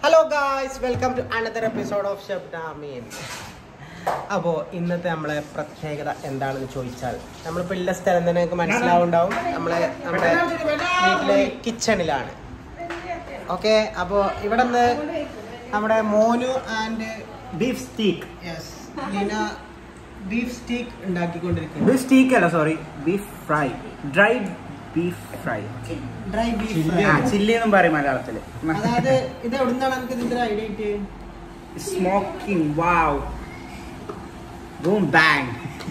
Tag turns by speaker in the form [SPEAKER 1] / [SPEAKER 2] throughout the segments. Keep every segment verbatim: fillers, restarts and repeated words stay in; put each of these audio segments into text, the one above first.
[SPEAKER 1] Hello guys, welcome to another episode of Chef Damin. അപ്പോൾ ഇന്നത്തെ നമ്മളെ പ്രത്യേകത എന്താണെന്ന് ചോദിച്ചാൽ നമ്മളിപ്പോൾ ഉള്ള സ്ഥലം തന്നെ നിങ്ങൾക്ക് മനസ്സിലാവുണ്ടാവും. നമ്മളെ നമ്മുടെ വീട്ടിലെ കിച്ചണിലാണ്. ഓക്കെ, അപ്പോൾ ഇവിടെ നിന്ന് നമ്മുടെ Monu and
[SPEAKER 2] beef steak
[SPEAKER 1] yes Leena beef steak ഉണ്ടാക്കിക്കൊണ്ടിരിക്കുന്നു.
[SPEAKER 2] ബീഫ് സ്റ്റീക്ക് അല്ല, sorry, beef fry, dry beef fry,
[SPEAKER 1] dry beef fry,
[SPEAKER 2] chilli എന്നും പറയും മലയാളത്തില്.
[SPEAKER 1] അതായത് ഇത് എവിടുന്നാണ് നമുക്ക് ഇതിന്റെ ഐഡിയ കിട്ടിയത്?
[SPEAKER 2] Smoking, wow, boom bang.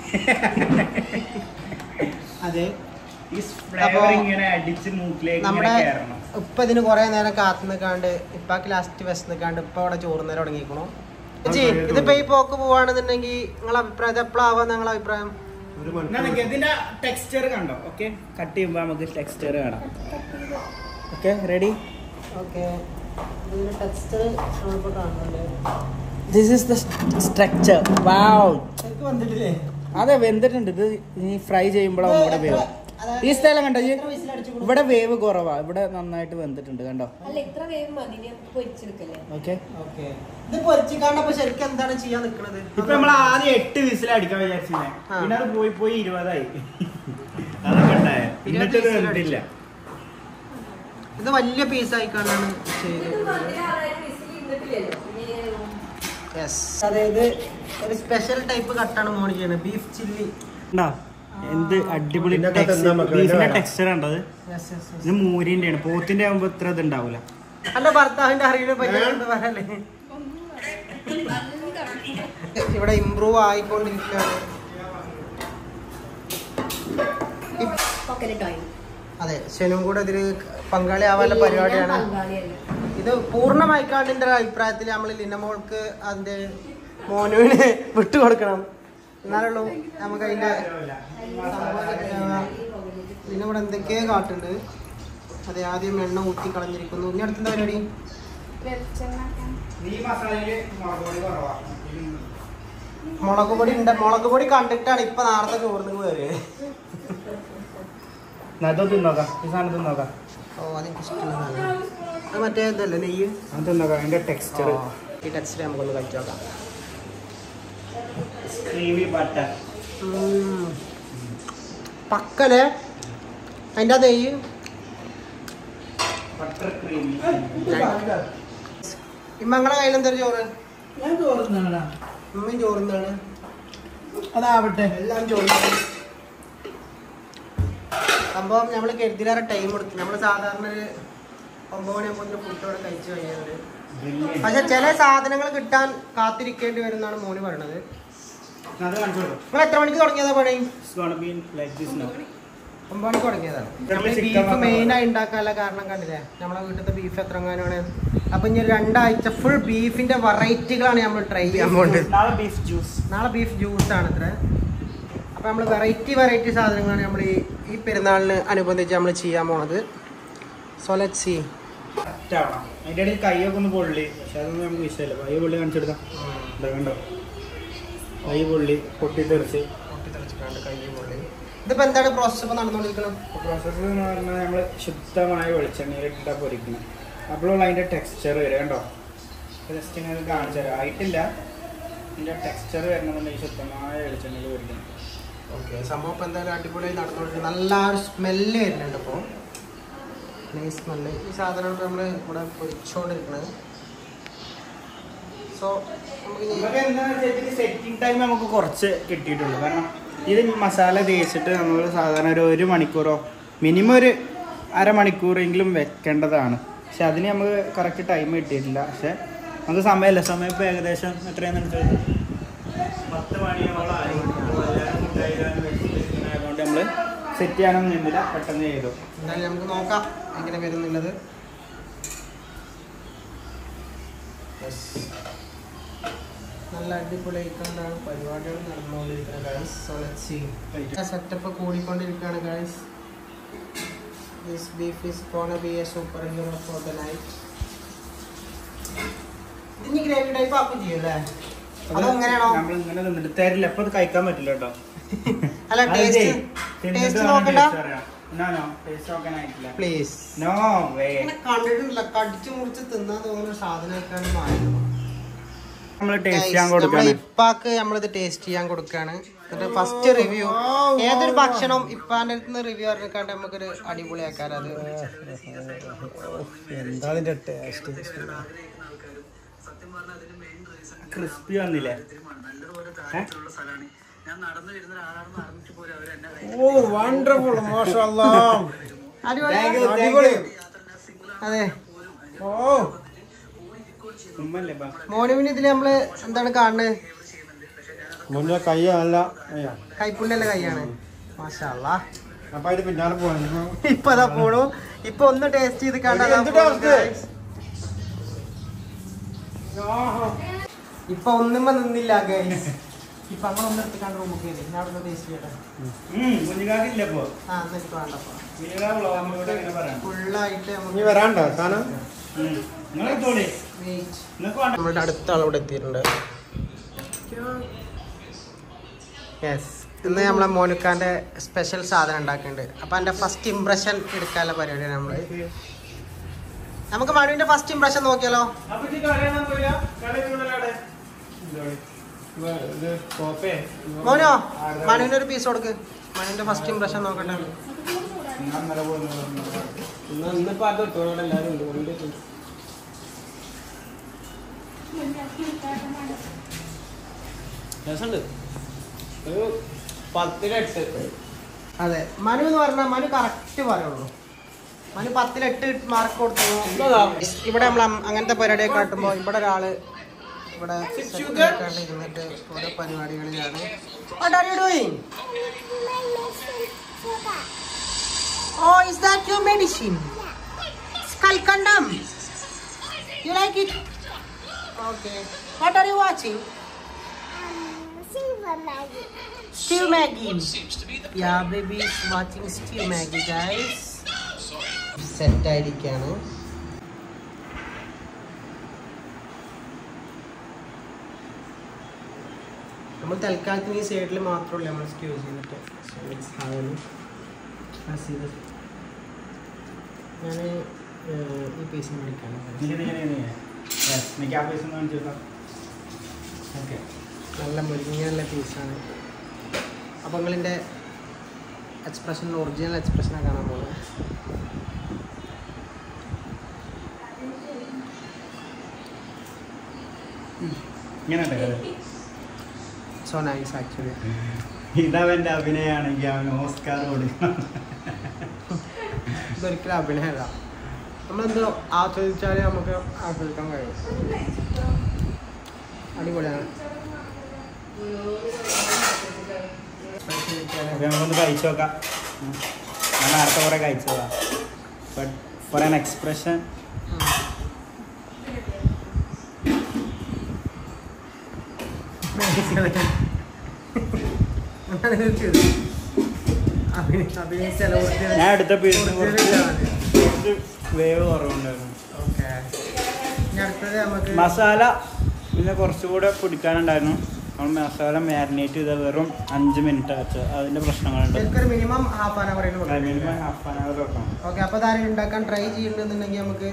[SPEAKER 1] അതെ,
[SPEAKER 2] നമ്മുടെ
[SPEAKER 1] ഇപ്പൊ ഇതിന് കൊറേ നേരം കാത്തു നിൽക്കാണ്ട് ഇപ്പാക്ക് ലാസ്റ്റ് വെച്ച് നിൽക്കാണ്ട് ഇപ്പൊ അവിടെ ചോറുന്നേരം തുടങ്ങിക്കണു. ചേച്ചി, ഇതിപ്പോ ഈ പോക്ക് പോവാണെന്നുണ്ടെങ്കിൽ നിങ്ങളെ അഭിപ്രായം എപ്പോഴാവാ? നിങ്ങളെ അഭിപ്രായം
[SPEAKER 2] ഇതിന്റെ ടെക്സ്ചർ കണ്ടോ? ഓക്കെ, കട്ട് ചെയ്യുമ്പോ നമുക്ക് ടെക്സ്ചർ കാണാം. Okay, ready?
[SPEAKER 1] ഓക്കെ, ഇതിന്റെ ടെക്സ്ചർ നമ്മളിപ്പോ കാണുന്നുണ്ട്.
[SPEAKER 2] This is the structure. Wow,
[SPEAKER 1] ശരിക്കും വന്നിട്ടില്ലേ?
[SPEAKER 2] അതെ, വെന്തിട്ടുണ്ട്. ഇത് ഇനി ഫ്രൈ ചെയ്യുമ്പോഴാണ് ഇവിടെ വേവ്. ഈ സ്ഥലം കണ്ടോ? ഇവിടെ വേവ് കുറവാ, ഇവിടെ നന്നായിട്ട് വെന്തിട്ടുണ്ട്. കണ്ടോ? ഓക്കെ,
[SPEAKER 1] ഇത് പൊരിച്ചിക്കാണ്ടപ്പോ ശരിക്കും എന്താണ് ചെയ്യാൻ നിക്കണത്?
[SPEAKER 2] ഇപ്പൊ നമ്മൾ ആദ്യം എട്ട് വിസിൽ അടിക്കാൻ വിചാരിച്ചേ, പിന്നെ അത് പോയി പോയി ഇരുപതായി. അതൊക്കെ ഉണ്ടായ എന്നിട്ട് വെന്തില്ല.
[SPEAKER 1] ഇത് വലിയ പീസ് ആയിക്കാണ്ടാണ് ചെയ്തത്. അതായത് ഒരു സ്പെഷ്യൽ ടൈപ്പ് കട്ടാണ് മോണി ചെയ്യുന്നത്, ബീഫ് ചില്ലി.
[SPEAKER 2] എന്ത് അടിപൊളി ബീഫിന്റെ ടെക്സ്ചർ ഉണ്ടത്. ഇത് മൂരിന്റെ ആണ്, പോത്തിന്റെ ആകുമ്പോ ഇത്ര ഇത് ഉണ്ടാവൂല.
[SPEAKER 1] അല്ല, ഭർത്താവിന്റെ അറിവിനെ പറ്റി പറയല്ലേ. ഇവിടെ ഇംപ്രൂവ് ആയിക്കൊണ്ടിരിക്കുകയാണ്. അതെ, ശനും കൂടെ ഇതില് പങ്കാളി ആവാനുള്ള പരിപാടിയാണ്. ഇത് പൂർണ്ണമായിക്കാണ്ടിന്റെ അഭിപ്രായത്തിൽ നമ്മൾ ലിനമോൾക്ക് അതിന്റെ മോനുവിന് വിട്ടുകൊടുക്കണം, എന്നാലുള്ളൂ നമുക്ക് അതിന്റെ പിന്നെ ഇവിടെ എന്തൊക്കെയോ കാട്ടുണ്ട്. അതെ, ആദ്യം എണ്ണ ഊറ്റി കളഞ്ഞിരിക്കുന്നു. ഇനി അടുത്തെന്താ പരിപാടി? മുളക് പൊടി ഉണ്ട്. മുളക് പൊടി കണ്ടിട്ടാണ് ഇപ്പൊ നേരത്തെ ചോറിന് കയറി. ഓ, അതെനിക്ക് ഇഷ്ടമുള്ളതാണ്. അത് മറ്റേ ഇതല്ലേ, നെയ്യ്.
[SPEAKER 2] അതിന്റെ ടെക്സ്ചർ,
[SPEAKER 1] ഈ ടെക്സ്ചർ നമുക്കൊന്ന് കഴിച്ചു നോക്കാം. പക്കല് അതിന്റെ നെയ്യ്. ഇമ്മങ്ങളെ കയ്യിലെന്തൊരു ചോറ്? ഉമ്മയും ചോറുന്നാണ്. അതാവട്ടെ, എല്ലാം ചോറുന്നാണ്. സംഭവം നമ്മൾ കരുതിയിലേറെ ടൈം എടുത്തു. നമ്മൾ സാധാരണ ഒരു ഒമ്പത് മണിയാകുമ്പോൾ ഫുഡോടെ കഴിച്ചു കഴിഞ്ഞാൽ, പക്ഷെ ചില സാധനങ്ങൾ കിട്ടാൻ കാത്തിരിക്കേണ്ടി വരുന്നാണ് മോന് പറയണത്. നിങ്ങൾ എത്ര മണിക്ക് തുടങ്ങിയതാ പണി? ഒമ്പത് മണിക്ക് തുടങ്ങിയതാണ്. നമ്മൾ ബീഫ് മെയിനായി ഉണ്ടാക്കാനുള്ള കാരണം കണ്ടില്ലേ, നമ്മളെ വീട്ടിലത്തെ ബീഫ് എത്ര എങ്ങാനാണ്. അപ്പൊ ഇനി രണ്ടാഴ്ച ഫുൾ ബീഫിന്റെ വെറൈറ്റികളാണ് നമ്മൾ ട്രൈ ചെയ്യാൻ പോകുന്നത്.
[SPEAKER 2] നാളെ ബീഫ് ജ്യൂസ്
[SPEAKER 1] നാളെ ബീഫ് ജ്യൂസ് ആണ് ഇത്ര. അപ്പൊ നമ്മൾ വെറൈറ്റി വെറൈറ്റി സാധനങ്ങളാണ് നമ്മൾ ഈ ഈ പെരുന്നാളിന് അനുബന്ധിച്ച് നമ്മൾ ചെയ്യാൻ പോണത്. So let's see.
[SPEAKER 2] അതിന്റെ ഇടയിൽ കൈയൊക്കെ ഒന്ന് പൊള്ളി, പക്ഷെ അതൊന്നും നമുക്ക് വിഷയമല്ല. കൈ പൊള്ളി കാണിച്ചെടുക്കാം. കണ്ടോ, കൈ പൊള്ളി പൊട്ടിത്തെറിച്ച്
[SPEAKER 1] പൊട്ടിത്തെറിച്ചിട്ടുണ്ട് കൈ പൊള്ളി. ഇതിപ്പോ എന്താണ് പ്രോസസ് ഇപ്പൊ നടന്നുകൊണ്ടിരിക്കുന്നത്?
[SPEAKER 2] പ്രോസസ്സ് എന്ന് പറഞ്ഞാൽ നമ്മൾ ശുദ്ധമായ വെളിച്ചെണ്ണയിൽ ഇട്ടാ പൊരിക്കണം. അപ്പോഴുള്ള അതിന്റെ ടെക്സ്ചർ വരും. കണ്ടോ, ജസ്റ്റ് ഇങ്ങനെ കാണിച്ചു തരാം. ആയിട്ടില്ല, ഇതിന്റെ ടെക്സ്ചർ വരണമെന്നുണ്ടെങ്കിൽ ശുദ്ധമായ വെളിച്ചെണ്ണയിൽ പൊരിക്കണം.
[SPEAKER 1] ഓക്കെ, സംഭവം ഇപ്പൊ എന്തായാലും അടിപൊളിയായി നടന്നുകൊണ്ടിരിക്കുന്നത്. നല്ല ഒരു സ്മെല്ല് വരുന്നുണ്ട്. ഇപ്പോൾ നൈസ് സ്മെല്ല്. ഈ സാധനം നമ്മൾ ഇവിടെ പൊരിച്ചുകൊണ്ടിരിക്കുന്നത്. സോ
[SPEAKER 2] നമുക്ക് സെറ്റിംഗ് ടൈം നമുക്ക് കുറച്ച് കിട്ടിയിട്ടുള്ളൂ. കാരണം ഇത് മസാല തേച്ചിട്ട് നമ്മൾ സാധാരണ ഒരു ഒരു മണിക്കൂറോ മിനിമം ഒരു അരമണിക്കൂറെങ്കിലും വെക്കേണ്ടതാണ്. പക്ഷെ അതിന് നമുക്ക് കറക്റ്റ് ടൈം കിട്ടിയിട്ടില്ല. പക്ഷെ നമുക്ക് സമയമില്ല. സമയം ഇപ്പോൾ ഏകദേശം എത്രയാണെന്ന് ചോദിച്ചത് പത്ത് മണിയോളം ആയതുകൊണ്ട് നമ്മൾ സെറ്റ് ചെയ്യാനൊന്നും നിന്നില്ല, പെട്ടെന്ന് ചെയ്തു.
[SPEAKER 1] എന്തായാലും നമുക്ക് നോക്കാം എങ്ങനെ വരുന്നുള്ളത്. നല്ല അടിപൊളിയായിക്കൊണ്ടാണ് പരിപാടികൾ നടന്നുകൊണ്ടിരിക്കുന്നത് guys. So let's see. Setup കൂടിക്കൊണ്ടിരിക്കുകയാണ് guys. This beef is gonna be a superhero for the night. ഇനി ഗ്രേവി ടൈപ്പ് ആക്കും ചെയ്യല്ലേ? അതെങ്ങനെയാണോ?
[SPEAKER 2] നമ്മൾ ഇങ്ങനെ നിന്നിട്ട് തരില്ല, അപ്പൊ അത് കഴിക്കാൻ പറ്റില്ല കേട്ടോ.
[SPEAKER 1] അല്ല, ടേസ്റ്റ് ടേസ്റ്റ് നോക്കണ്ട. പ്ലീസ്. കണ്ടിട്ടില്ല, കടിച്ചു മുറിച്ച് തിന്നാൻ തോന്നുന്ന സാധനമൊക്കെയാണ് മാറുന്നത്. ഇപ്പാക്ക് നമ്മളിത് ടേസ്റ്റ് ചെയ്യാൻ കൊടുക്കാണ്. ഫസ്റ്റ് റിവ്യൂ ഏതൊരു ഭക്ഷണം ഇപ്പാന്റെ അടുത്ത് റിവ്യൂ അറിഞ്ഞിക്കാണ്ട് നമുക്കൊരു അടിപൊളിയാക്കാൻ. അത് എന്താ അതിന്റെ ടേസ്റ്റ്?
[SPEAKER 2] ക്രിസ്പി വന്നില്ലേ?
[SPEAKER 1] ഓ വണ്ടർഫുൾ, മാഷാഅല്ലാഹ്, അടിപൊളി. അതെ. ഓ മോനുവിന് ഇതില് നമ്മള് എന്താണ് കാണുന്നത്? കൈപ്പുണ്യല്ല കൈയാണ്. മാഷാഅല്ലാഹ്. ഇപ്പൊ അതാ പോണു. ഇപ്പൊ ഒന്ന് ടേസ്റ്റ് ചെയ്ത് കണ്ട ഇപ്പൊ ഒന്നും നിന്നില്ല ഗൈസ്. ഇപ്പൊ അങ്ങനെ ഒന്ന് എടുത്തിക്കാണ്ട് റൂമൊക്കെ ഞാൻ അവിടെ ടേസ്റ്റ് ചെയ്യട്ടെ. ഫുള്ളായിട്ട് വരാണ്ടോ സാധനം? നമ്മളുടെ അടുത്ത ആളോട് എത്തിയിട്ടുണ്ട്. യെസ്, ഇന്ന് നമ്മളെ മോനുക്കാന്റെ സ്പെഷ്യൽ സാധനം ഉണ്ടാക്കുന്നുണ്ട്. അപ്പൊ എന്റെ ഫസ്റ്റ് ഇംപ്രഷൻ എടുക്കാനുള്ള പരിപാടിയാണ് നമ്മള്. നമുക്ക് മനുവിന്റെ ഫസ്റ്റ് ഇംപ്രഷൻ നോക്കിയാലോ? മോനോ, മനുവിന്റെ ഒരു പീസ് കൊടുക്ക്. മനുവിന്റെ ഫസ്റ്റ് ഇംപ്രഷൻ നോക്കട്ടെ. അതെ, മനു എന്ന് പറഞ്ഞാൽ മനു കറക്റ്റ് പറയുള്ളൂ. മനു പത്തിലെട്ട് മാർക്ക് കൊടുത്തു. ഇവിടെ നമ്മൾ അങ്ങനത്തെ പരിപാടിയൊക്കെ കാട്ടുമ്പോ ഇവിടെ ഒരാള് ഇവിടെ ഇരുന്നിട്ട് ഓരോ പരിപാടികളിലാണ്. What are you doing? Oh, is that your medicine? Skullcondom. You like it? Okay. What are you watching? Steve Maggie. Yeah, baby is watching Steve Maggie, guys. Set ആയിരിക്കാണ്. നമ്മൾ തൽക്കാലത്തിന് ഈ സൈഡിൽ മാത്രമല്ല നമ്മൾ യൂസ് ചെയ്തിട്ട് ഞാൻ ഈ പീസ് മേടിക്കാണ്. ഓക്കെ, നല്ല മുരിങ്ങയുള്ള പീസാണ്. അപ്പോൾ നിങ്ങളിൻ്റെ എക്സ്പ്രഷൻ, ഒറിജിനൽ എക്സ്പ്രഷനാണ് കാണാൻ പോകുന്നത്. So nice actually.
[SPEAKER 2] ഇതവൻ്റെ അഭിനയമാണെങ്കിൽ അവൻ ഓസ്കാർ കൊടുക്കണം.
[SPEAKER 1] ഇതൊരിക്കലും അഭിനയമല്ല, നമ്മളെന്തോ ആസ്വദിച്ചാൽ നമുക്ക് ആസ്വദിക്കാൻ കഴിയും. അടിപൊളിയാണ്.
[SPEAKER 2] നമുക്കൊന്ന് കഴിച്ചു നോക്കാം. ഞാൻ നേരത്തെ കുറെ കഴിച്ചതാ. ബട്ട് ഫോർ ആൻ എക്സ്പ്രഷൻ ഞാൻ അടുത്ത പീസിന് കുറച്ച് വേവ് കുറവുണ്ടായിരുന്നു. മസാല പിന്നെ കുറച്ചുകൂടെ പിടിക്കാനുണ്ടായിരുന്നു. നമ്മൾ മസാല മാരിനേറ്റ് ചെയ്ത വെറും അഞ്ച് മിനിറ്റ് വെച്ചാൽ അതിന്റെ പ്രശ്നങ്ങളുണ്ട്.
[SPEAKER 1] Minimum half an hour
[SPEAKER 2] minimum half an hour വെക്കണം.
[SPEAKER 1] ഓക്കെ, അപ്പോൾ അതാരും ഉണ്ടാക്കാൻ ട്രൈ ചെയ്യുന്നുണ്ടെന്നുണ്ടെങ്കിൽ നമുക്ക്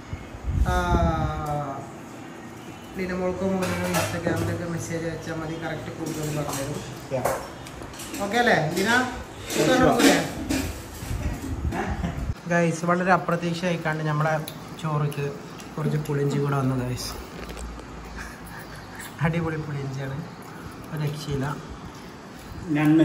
[SPEAKER 1] ലിനമോൾക്കും ഇൻസ്റ്റാഗ്രാമിലൊക്കെ മെസ്സേജ് വെച്ചാൽ മതി. കറക്റ്റ് കൂടുതൽ പറഞ്ഞുതരും. ഓക്കെ അല്ലേ ലിന? ഗൈസ്, വളരെ അപ്രതീക്ഷയായിക്കാണ്ട് നമ്മളെ ചോറിക്ക് കുറച്ച് പുളിഞ്ചി കൂടെ വന്നു ഗൈസ്. അടിപൊളി പുളിഞ്ചിയാണ്, ഒരു രക്ഷയില്ല.
[SPEAKER 2] ഞണ്ണ്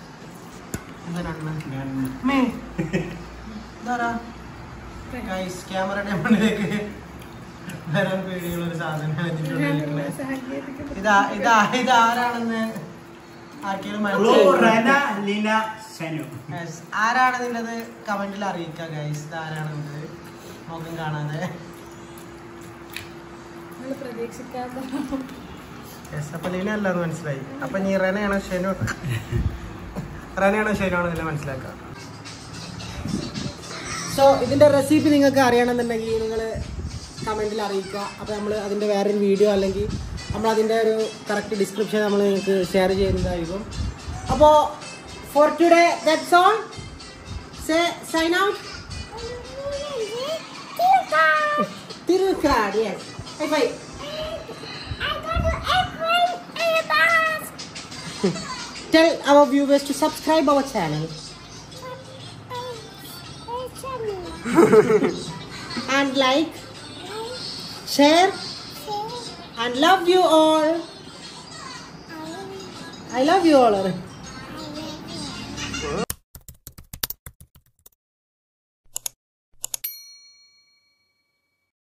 [SPEAKER 1] ഗൈസ്, ക്യാമറയുടെ മുന്നിലേക്ക് വരാൻ പേടിയുള്ളൊരു സാധനമാണ് ഇതിൻ്റെ ഉള്ളിൽ. ഇതാ ഇതാ ഇതാരാണെന്ന് ആർക്കെങ്കിലും ആരാണെന്നുള്ളത് കമന്റിൽ അറിയിക്കുക ഗൈസ്. ഇത് ആരാണെന്നത് മുഖം കാണാതെ. അപ്പൊ ലീന അല്ലാന്ന് മനസ്സിലായി. അപ്പൊ നീ റനയാണോ ഷെനു റനയാണോ ഷെനു ആണോ ഇതിനെ മനസ്സിലാക്കുക. സോ ഇതിന്റെ റെസിപ്പി നിങ്ങൾക്ക് അറിയണമെന്നുണ്ടെങ്കിൽ നിങ്ങൾ കമന്റിൽ അറിയിക്കുക. അപ്പോൾ നമ്മൾ അതിൻ്റെ വേറൊരു വീഡിയോ അല്ലെങ്കിൽ നമ്മൾ അതിൻ്റെ ഒരു കറക്റ്റ് ഡിസ്ക്രിപ്ഷൻ നമ്മൾ നിങ്ങൾക്ക് ഷെയർ ചെയ്യുന്നതായിരിക്കും. അപ്പോൾ for today that's all. Say sign out. Tirukad, yes. High five. Tell our viewers to subscribe our channel. And like, share, and love you all. I love you all.